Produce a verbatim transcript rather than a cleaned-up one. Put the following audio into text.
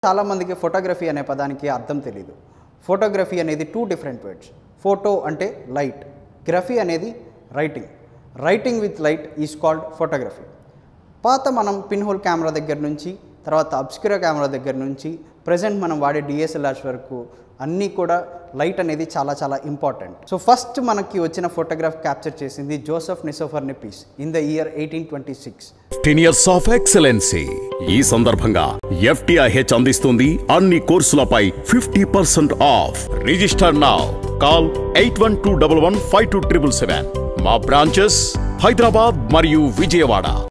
చాలా మందికి ఫోటోగ్రఫీ అనే పదానికి అర్థం తెలియదు. ఫోటోగ్రఫీ అనేది టూ డిఫరెంట్ వర్డ్స్. ఫోటో అంటే లైట్, గ్రఫీ అనేది writing. Writing with light is called photography. పాత మనం పిన్ హోల్ కెమెరా దగ్గర నుంచి, తర్వాత అబ్స్క్యూరా కెమెరా దగ్గర నుంచి ప్రజెంట్ మనం వాడే డిఎస్ఎల్ఆర్స్ వరకు అన్నీ కూడా లైట్ అనేది చాలా చాలా ఇంపార్టెంట్. సో ఫస్ట్ మనకి వచ్చిన ఫోటోగ్రాఫ్ క్యాప్చర్ చేసింది Joseph Nicephore Niepce in the year eighteen twenty six. Fifteen years of excellency. ఈ సందర్భంగా ఎఫ్టిఐహెచ్ అందిస్తుంది అన్ని కోర్సులపై fifty percent off. Register now. Call eight one two one one five two triple seven. మా branches Hyderabad మరియు విజయవాడ.